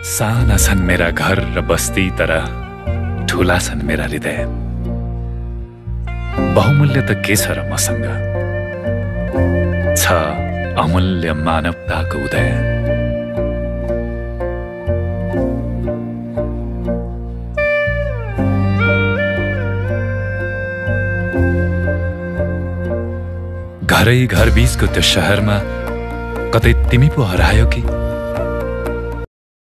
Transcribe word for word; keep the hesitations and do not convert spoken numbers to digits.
साना छन् मेरा घर र बस्ती तर ठूला छन् मेरा हृदय। बहुमूल्य त के छ र मसँग, छ अमूल्य मानवताको उदय। घरै घर बीचको त्यो शहरमा कतै तिमी पो हरायो कि?